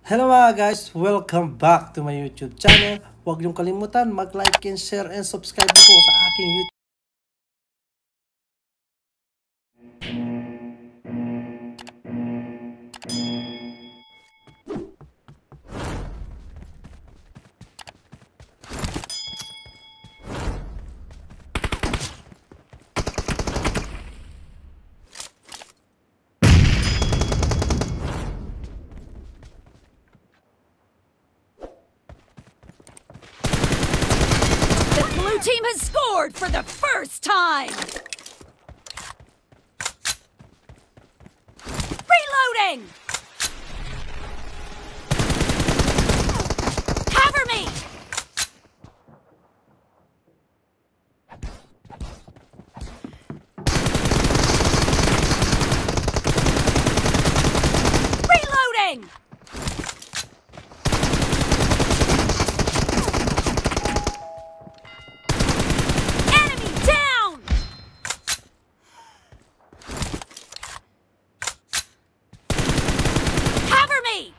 Hello mga guys! Welcome back to my YouTube channel. Huwag niyong kalimutan mag-like and share and subscribe po sa aking YouTube. The blue team has scored for the first time! Reloading! Cover me! Reloading! Enemy down! Cover me!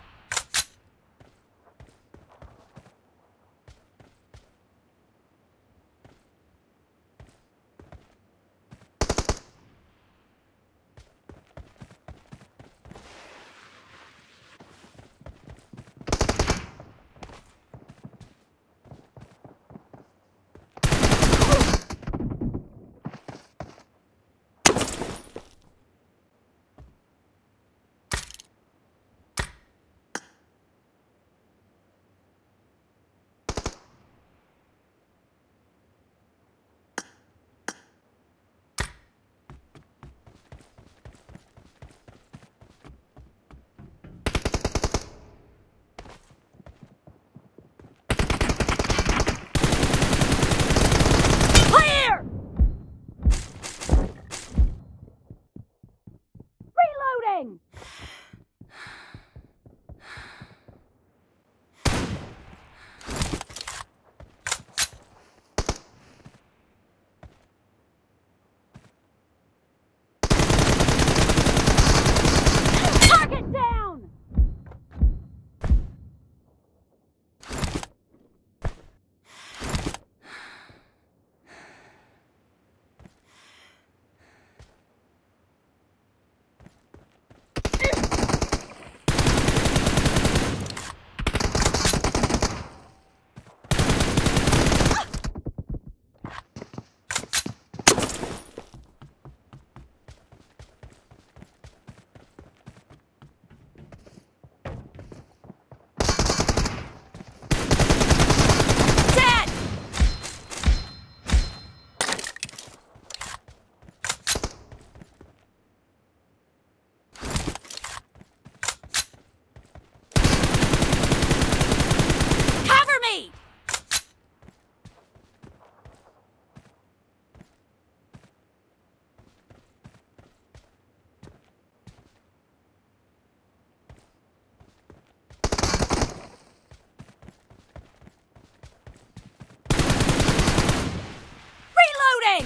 Clear! Reloading! Target down! Dead! Cover me! Reloading!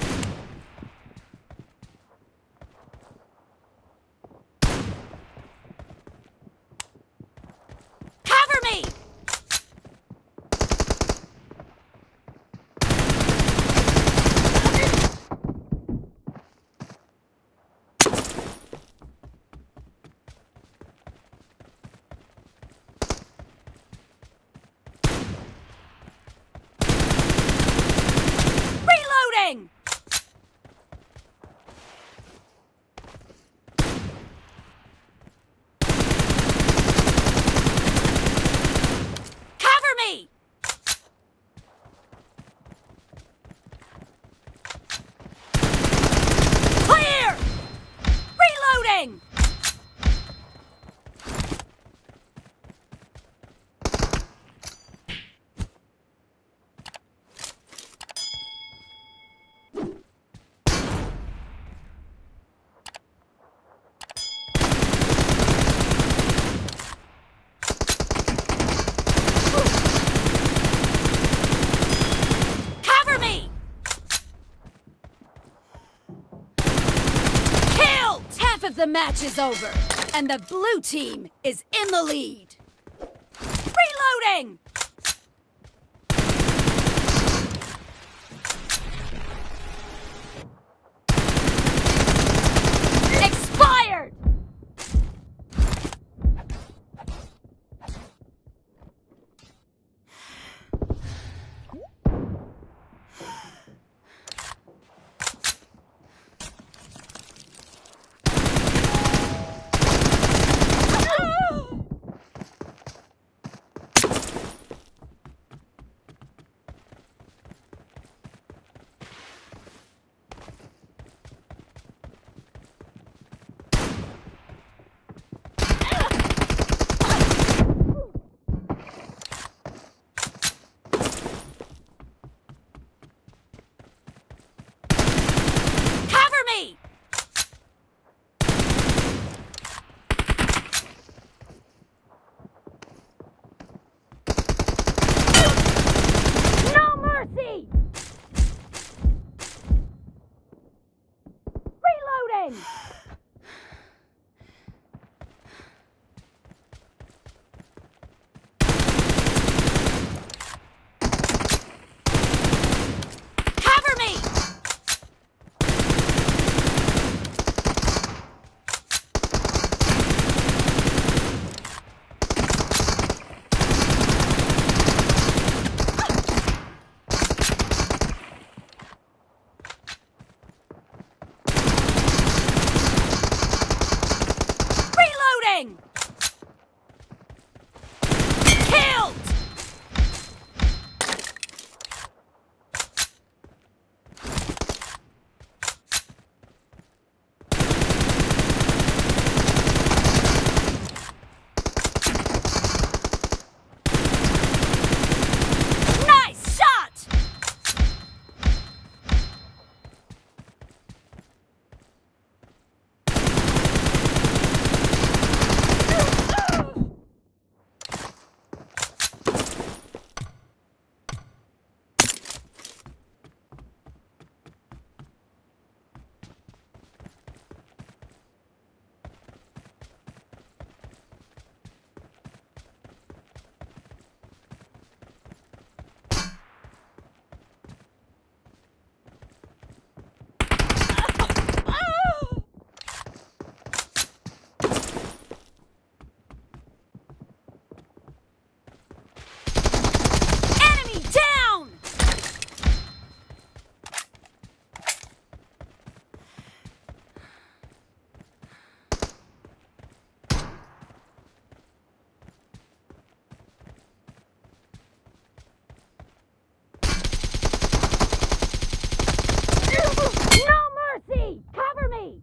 Cover me! Reloading! Cover me! Clear! Reloading! Cover me! Killed! Half of the match is over, and the blue team is in the lead. Reloading! Expired! Cover me! No mercy! Reloading! Cover me! Reloading! Killed! Nice shot! Enemy down! No mercy! Cover me!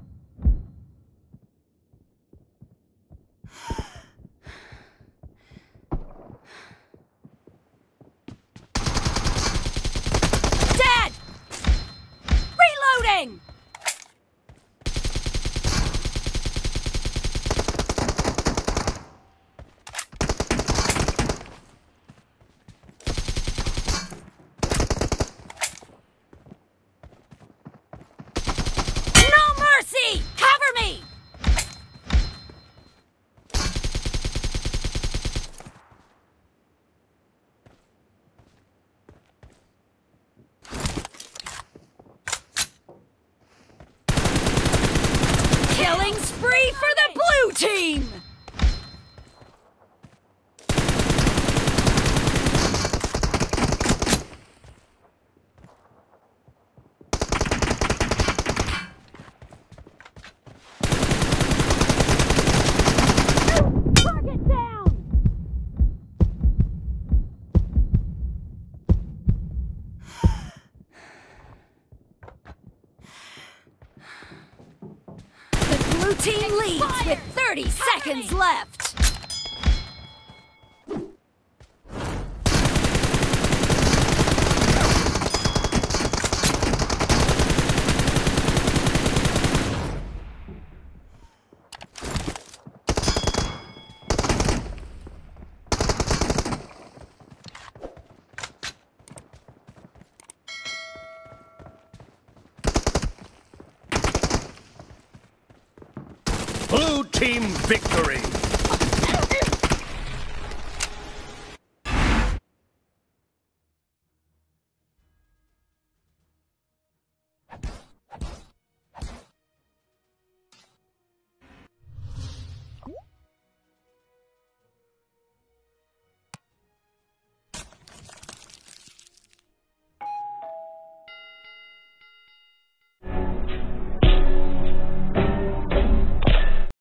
Dead! Reloading! No mercy! Cover me! Killing spree for the blue team! Target down! The blue team leads with 30 seconds left. Blue team victory!